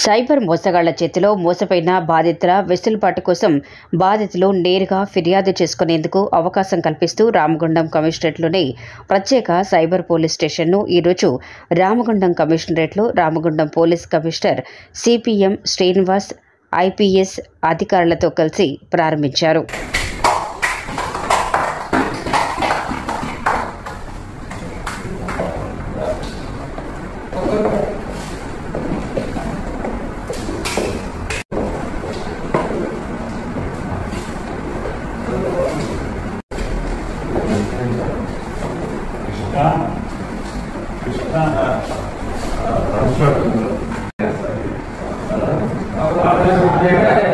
Cyber మోసగాళ్ల చేతిలో మోసపోయిన బాధితుల వెసులుబాటు కోసం బాధితులు నేరుగా ఫిర్యాదు చేసుకునేందుకు అవకాశం కల్పిస్తూ రామగుండం కమిషనరేట్లోని ప్రత్యేక సైబర్ పోలీస్ స్టేషన్ను ఈరోజు రామగుండం కమిషనరేట్లో Ramagundam police commissioner CPM Srinivas IPS అధికారులతో కలిసి ప్రారంభించారు. Krishna